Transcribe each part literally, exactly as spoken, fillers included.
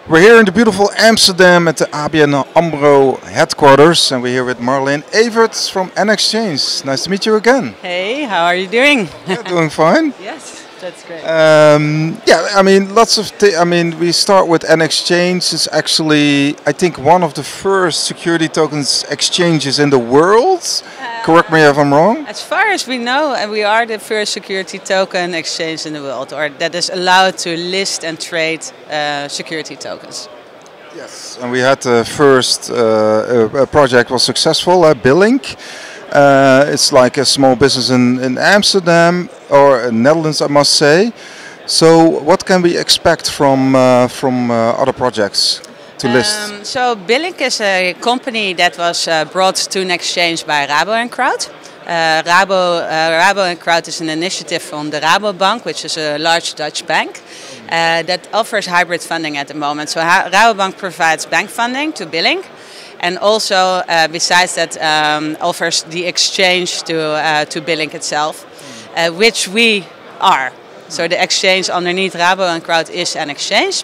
We're here in the beautiful Amsterdam at the A B N AMRO headquarters, and we're here with Marleen Everts from N Exchange. Nice to meet you again. Hey, how are you doing? Yeah, doing fine. Yes, that's great. Um, yeah, I mean, lots of. T I mean, we start with N Exchange. It's actually, I think, one of the first security tokens exchanges in the world. Uh, Correct me if I'm wrong. As far as we know, uh, we are the first security token exchange in the world, or that is allowed to list and trade uh, security tokens. Yes, and we had the first uh, uh, project was successful, uh, Billink. Uh, it's like a small business in, in Amsterdam or in Netherlands, I must say. So, what can we expect from uh, from uh, other projects to list? Um, so, Billink is a company that was uh, brought to an exchange by Rabo and Crowd. Uh, Rabo, uh, Rabo and Crowd is an initiative from the Rabobank, which is a large Dutch bank uh, that offers hybrid funding at the moment. So, ha Rabobank provides bank funding to Billink. And also, uh, besides that, um, offers the exchange to uh, to Billink itself, uh, which we are. So the exchange underneath Rabo and Crowd is an exchange.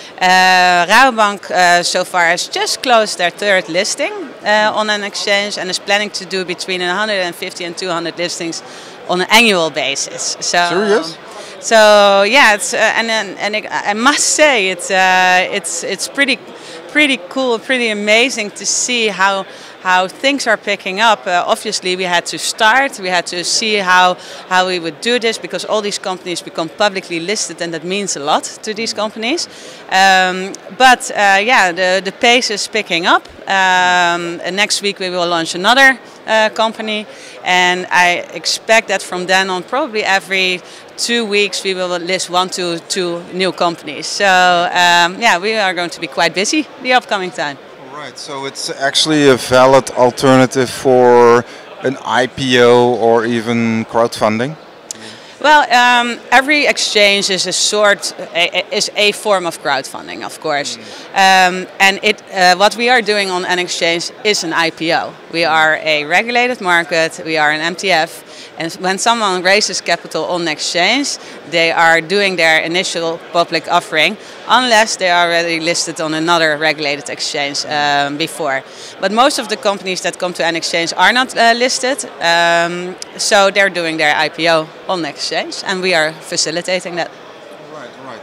Uh, Rabobank uh, so far has just closed their third listing uh, on an exchange and is planning to do between one hundred fifty and two hundred listings on an annual basis. So, Serious? So yeah, it's uh, and and, and it, I must say it's uh, it's it's pretty. pretty cool, pretty amazing to see how how things are picking up. Uh, obviously, we had to start. We had to see how how we would do this because all these companies become publicly listed, and that means a lot to these companies. Um, but uh, yeah, the the pace is picking up. Um, next week we will launch another uh, company, and I expect that from then on, probably every two weeks we will list one to two new companies. So um, yeah, we are going to be quite busy the upcoming time. All right, so it's actually a valid alternative for an I P O or even crowdfunding? Well, um, every exchange is a sort, a, is a form of crowdfunding, of course. Um, and it, uh, what we are doing on an exchange is an I P O. We are a regulated market, we are an M T F, and when someone raises capital on exchange, they are doing their initial public offering, unless they are already listed on another regulated exchange um, before. But most of the companies that come to an exchange are not uh, listed, um, so they're doing their I P O on exchange, and we are facilitating that. Right, right.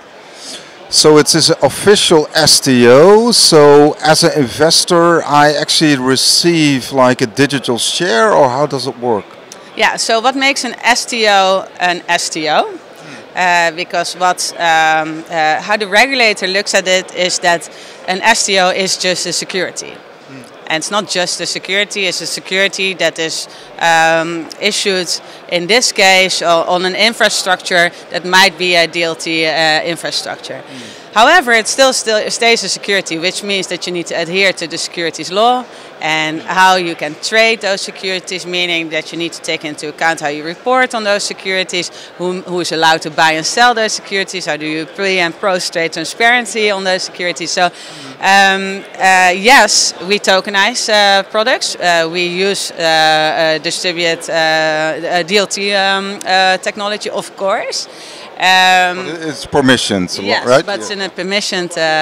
So it is an official S T O, so as an investor I actually receive like a digital share, or how does it work? Yeah, so what makes an S T O an S T O? Uh, because what, um, uh, how the regulator looks at it is that an S T O is just a security. Mm. And it's not just a security, it's a security that is um, issued, in this case, on an infrastructure that might be a D L T uh, infrastructure. Mm. However, it still, still stays a security, which means that you need to adhere to the securities law and how you can trade those securities, meaning that you need to take into account how you report on those securities, who, who is allowed to buy and sell those securities, how do you pre and post trade transparency on those securities. So um, uh, yes, we tokenize uh, products, uh, we use uh, uh, distribute uh, D L T um, uh, technology, of course. Um, it's permissioned, yes, right? But it's in a permissioned uh,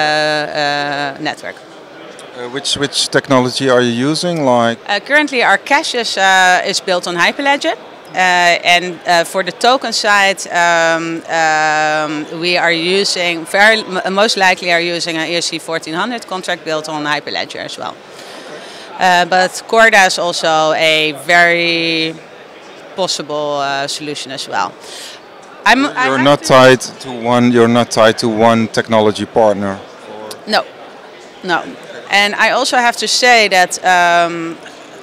uh, network. Uh, which which technology are you using? Like uh, currently, our cash is uh, is built on Hyperledger, uh, and uh, for the token side, um, um, we are using very most likely are using an E R C fourteen hundred contract built on Hyperledger as well. Uh, but Corda is also a very possible uh, solution as well. I'm, you're not tied to one. You're not tied to one technology partner. No, no. And I also have to say that um,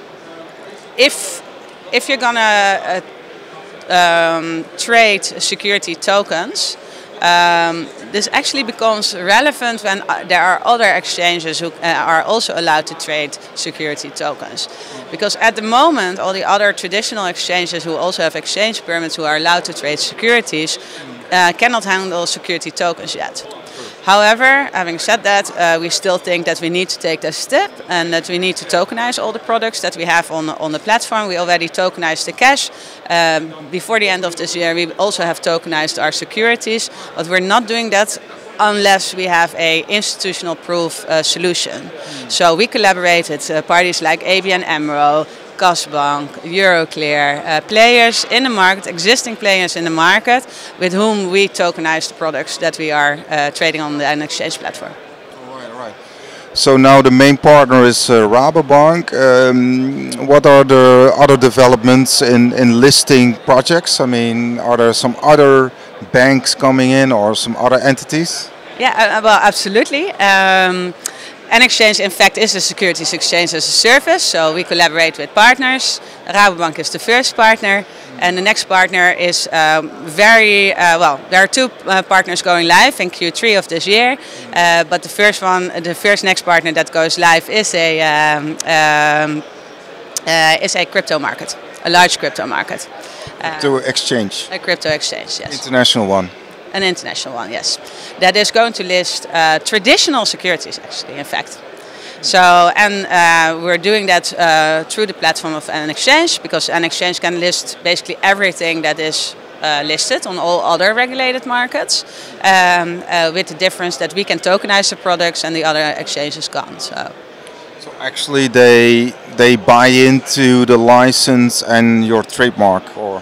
if if you're gonna uh, um, trade security tokens, um, this actually becomes relevant when there are other exchanges who uh, are also allowed to trade security tokens. Because at the moment, all the other traditional exchanges who also have exchange permits who are allowed to trade securities uh, cannot handle security tokens yet. However, having said that, uh, we still think that we need to take that step and that we need to tokenize all the products that we have on, on the platform. We already tokenized the cash. Um, before the end of this year, we also have tokenized our securities, but we're not doing that unless we have a institutional proof uh, solution. Mm. So we collaborate with uh, parties like A B N AMRO, Kasbank, Euroclear, uh, players in the market, existing players in the market, with whom we tokenize the products that we are uh, trading on the N Exchange platform. Right, right. So now the main partner is uh, Rabobank. Um, what are the other developments in, in listing projects? I mean, are there some other banks coming in or some other entities? Yeah, uh, well, absolutely. Um, N Exchange, in fact, is a securities exchange as a service, so we collaborate with partners. Rabobank is the first partner, and the next partner is um, very, uh, well, there are two uh, partners going live in Q three of this year, uh, but the first one, the first next partner that goes live is a, um, um, uh, is a crypto market, a large crypto market. Crypto exchange. A crypto exchange, yes. International one. An international one, yes. That is going to list uh, traditional securities, actually, in fact. So, and uh, we're doing that uh, through the platform of N Exchange, because N Exchange can list basically everything that is uh, listed on all other regulated markets, um, uh, with the difference that we can tokenize the products and the other exchanges can't. So. So actually, they they buy into the license and your trademark, or.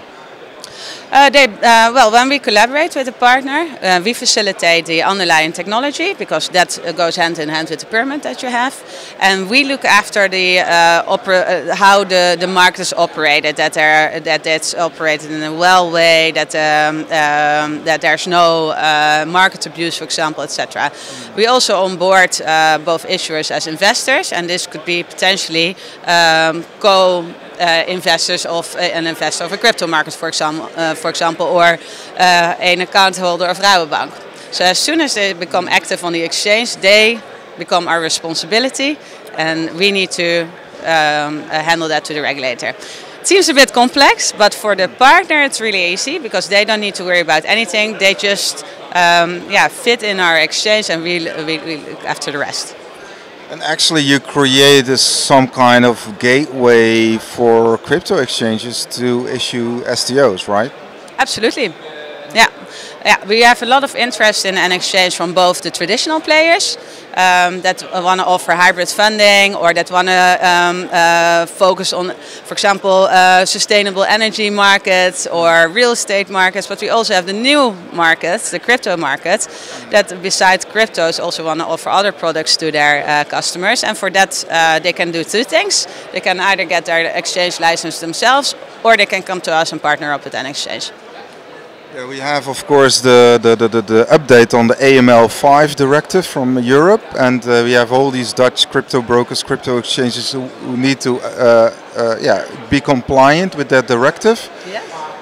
Uh, they, uh, well, when we collaborate with a partner, uh, we facilitate the underlying technology, because that uh, goes hand in hand with the permit that you have, and we look after the uh, opera, uh, how the, the market is operated, that there that it's operated in a well way, that um, um, that there's no uh, market abuse, for example, et cetera. We also onboard uh, both issuers as investors, and this could be potentially um, co. Uh, investors of uh, an investor of a crypto market, for example, uh, for example, or uh, an account holder of Rabobank. So as soon as they become active on the exchange, they become our responsibility, and we need to um, uh, handle that to the regulator. It seems a bit complex, but for the partner it's really easy, because they don't need to worry about anything. They just um, yeah, fit in our exchange, and we, we, we look after the rest. And actually you created some kind of gateway for crypto exchanges to issue S T Os, right? Absolutely. Yeah. Yeah, we have a lot of interest in N Exchange from both the traditional players um, that want to offer hybrid funding, or that want to um, uh, focus on, for example, uh, sustainable energy markets or real estate markets. But we also have the new markets, the crypto markets, that besides cryptos also want to offer other products to their uh, customers. And for that, uh, they can do two things. They can either get their exchange license themselves, or they can come to us and partner up with N Exchange. Yeah, we have, of course, the, the, the, the update on the A M L five directive from Europe, and uh, we have all these Dutch crypto brokers, crypto exchanges who, who need to uh, uh, yeah, be compliant with that directive. Yeah.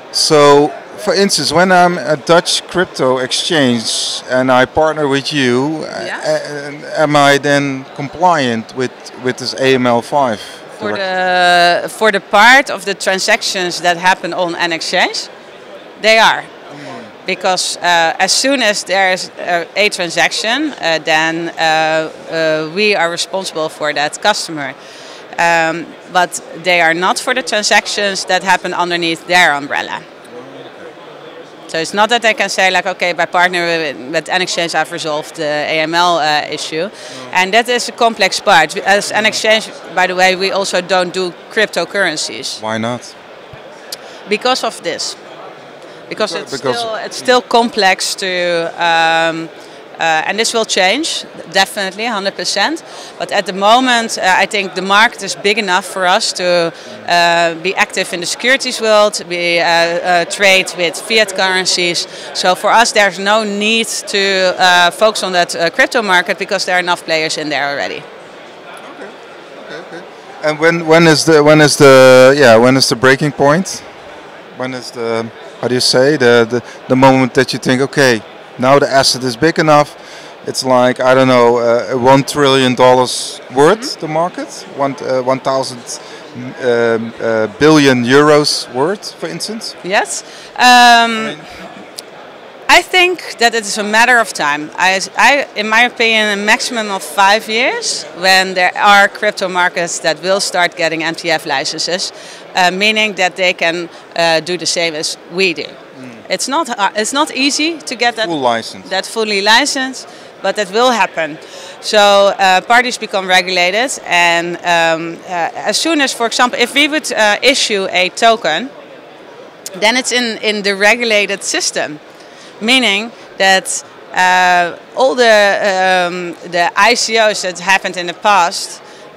So, for instance, when I'm a Dutch crypto exchange and I partner with you, yeah. am I then compliant with, with this A M L five? For the, for the part of the transactions that happen on N Exchange, they are. Because uh, as soon as there's a, a transaction, uh, then uh, uh, we are responsible for that customer. Um, but they are not for the transactions that happen underneath their umbrella. So it's not that they can say, like, okay, by partnering with, with N Exchange, I've resolved the A M L uh, issue. And that is a complex part. As N Exchange, by the way, we also don't do cryptocurrencies. Why not? Because of this. Because it's because still it's still complex to, um, uh, and this will change definitely, one hundred percent. But at the moment, uh, I think the market is big enough for us to uh, be active in the securities world, be uh, uh, trade with fiat currencies. So for us, there's no need to uh, focus on that uh, crypto market, because there are enough players in there already. Okay. Okay. Okay. And when when is the when is the yeah when is the breaking point? When is the how do you say, the, the, the moment that you think, okay, now the asset is big enough, it's like, I don't know, uh, one trillion dollars worth, mm-hmm. the market, one, uh, one thousand um, uh, billion euros worth, for instance? Yes. Um, I think that it is a matter of time. I, I, in my opinion, a maximum of five years when there are crypto markets that will start getting M T F licenses, uh, meaning that they can uh, do the same as we do. Mm. It's not uh, it's not easy to get that full license. That fully licensed, but that will happen. So uh, parties become regulated, and um, uh, as soon as, for example, if we would uh, issue a token, then it's in in the regulated system, meaning that uh, all the um, the I C Os that happened in the past.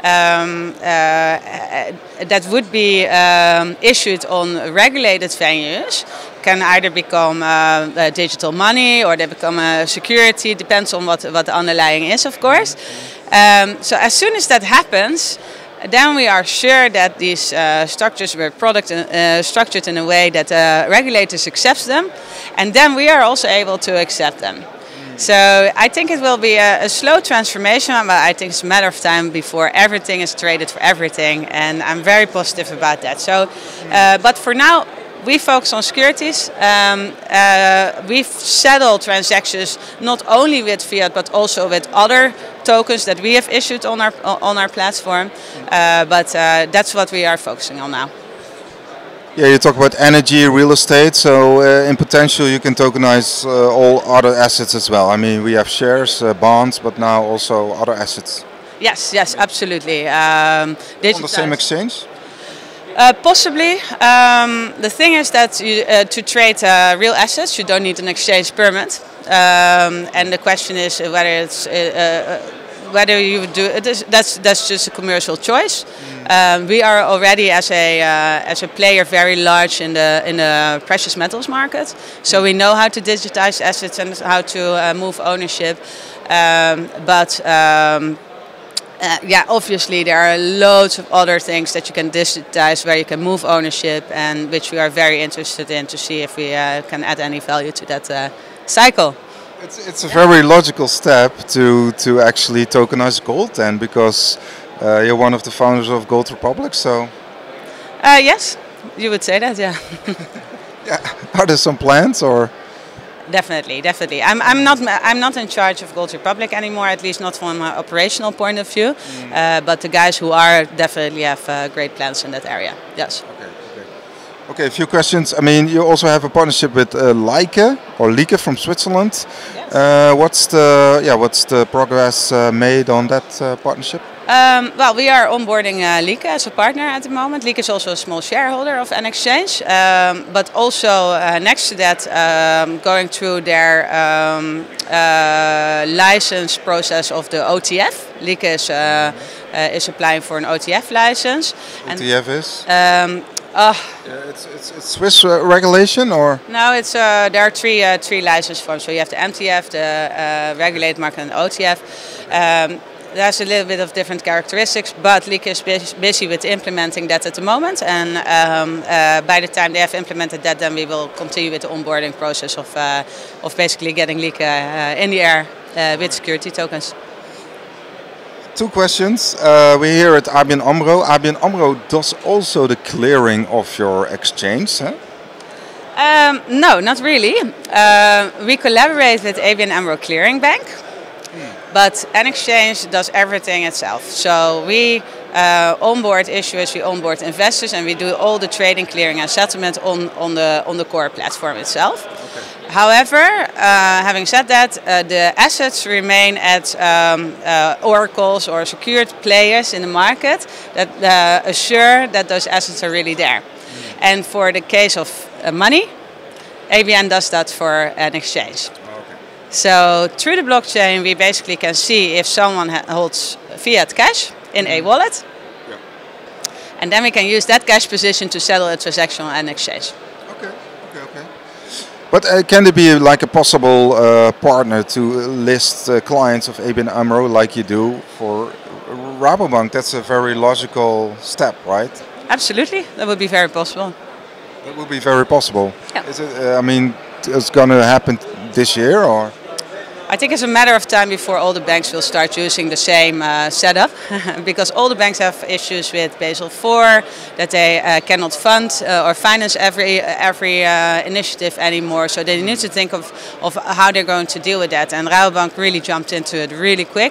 Um, uh, that would be um, issued on regulated venues can either become uh, uh, digital money or they become a security, depends on what, what the underlying is, of course. Um, so as soon as that happens, then we are sure that these uh, structures were product uh, structured in a way that uh, regulators accept them, and then we are also able to accept them. So I think it will be a, a slow transformation, but I think it's a matter of time before everything is traded for everything, and I'm very positive about that. So, uh, but for now, we focus on securities. Um, uh, we've settled transactions not only with fiat, but also with other tokens that we have issued on our on our platform. Uh, but uh, that's what we are focusing on now. Yeah, you talk about energy, real estate, so uh, in potential you can tokenize uh, all other assets as well. I mean, we have shares, uh, bonds, but now also other assets. Yes, yes, absolutely. Um, On the same exchange? Uh, possibly. Um, the thing is that you, uh, to trade uh, real assets, you don't need an exchange permit. Um, and the question is whether it's... Uh, uh, Whether you do it is, that's that's just a commercial choice. Mm. Um, we are already as a uh, as a player very large in the in the precious metals market, so we know how to digitize assets and how to uh, move ownership. Um, but um, uh, yeah, obviously there are loads of other things that you can digitize where you can move ownership, and which we are very interested in to see if we uh, can add any value to that uh, cycle. It's, it's a very logical step to, to actually tokenize gold then, because uh, you're one of the founders of Gold Republic, so... Uh, yes, you would say that, yeah. Yeah. Are there some plans, or...? Definitely, definitely. I'm, I'm, not, I'm not in charge of Gold Republic anymore, at least not from an operational point of view, mm. uh, but the guys who are definitely have uh, great plans in that area, yes. Okay. Okay, a few questions. I mean, you also have a partnership with uh, Lieke or Lieke from Switzerland. Yes. Uh, what's the yeah? What's the progress uh, made on that uh, partnership? Um, well, we are onboarding uh, Lieke as a partner at the moment. Lieke is also a small shareholder of N Exchange, um, but also uh, next to that, um, going through their um, uh, license process of the O T F. Lieke is uh, uh, is applying for an O T F license. O T F is. Um, Uh, yeah, it's, it's, it's Swiss uh, regulation, or? No, it's uh, there are three uh, three license forms. So you have the M T F, the uh, regulated market, and the O T F. Um, there's a little bit of different characteristics, but Lieke is busy with implementing that at the moment. And um, uh, by the time they have implemented that, then we will continue with the onboarding process of uh, of basically getting Lieke uh, in the air uh, with security tokens. Two questions. Uh, we're here at A B N AMRO. A B N AMRO does also the clearing of your exchange, huh? Um, no, not really. Uh, we collaborate with A B N AMRO Clearing Bank, mm. but N Exchange does everything itself. So we uh, onboard issuers, we onboard investors, and we do all the trading, clearing, and settlement on on the on the core platform itself. Okay. However, uh, having said that, uh, the assets remain at um, uh, oracles or secured players in the market that uh, assure that those assets are really there. Mm. And for the case of uh, money, A B N does that for an exchange. Okay. So through the blockchain, we basically can see if someone holds fiat cash in mm. a wallet, yeah. and then we can use that cash position to settle a transaction on an exchange. Okay, okay, okay. But uh, can there be like a possible uh, partner to list uh, clients of A B N AMRO like you do for Rabobank? That's a very logical step, right? Absolutely, that would be very possible. That would be very possible. Yeah. Is it? Uh, I mean, it's going to happen this year, or? I think it's a matter of time before all the banks will start using the same uh, setup, because all the banks have issues with Basel four, that they uh, cannot fund uh, or finance every every uh, initiative anymore. So they need to think of, of how they're going to deal with that. And Rabobank really jumped into it really quick.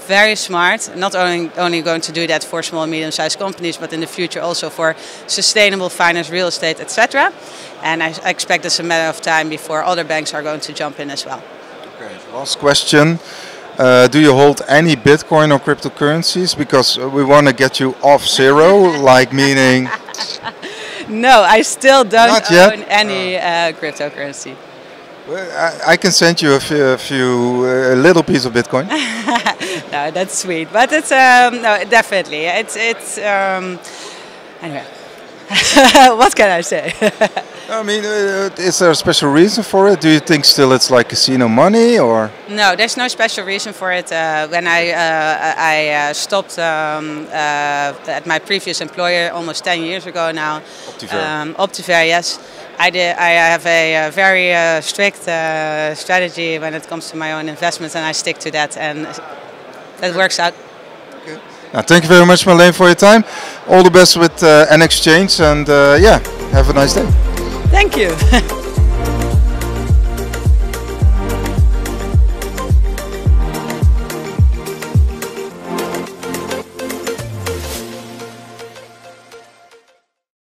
very smart. Not only only going to do that for small and medium-sized companies, but in the future also for sustainable finance, real estate, et cetera. And I, I expect it's a matter of time before other banks are going to jump in as well. Okay. Last question. Uh, do you hold any Bitcoin or cryptocurrencies? Because we want to get you off zero, like meaning... No, I still don't Not yet? own any uh, cryptocurrency. Well, I, I can send you a few, a, few, a little piece of Bitcoin. No, that's sweet, but it's um, no, definitely it's it's um, anyway. What can I say? I mean, uh, is there a special reason for it? Do you think still it's like casino money, or? No, there's no special reason for it. Uh, when I uh, I uh, stopped um, uh, at my previous employer almost ten years ago now, Optiver. Um, Optiver, yes. I did. I have a, a very uh, strict uh, strategy when it comes to my own investments, and I stick to that, and that works out. Okay. Now, thank you very much, Marleen, for your time. All the best with uh, N Exchange, and uh, yeah, have a nice day. Thank you.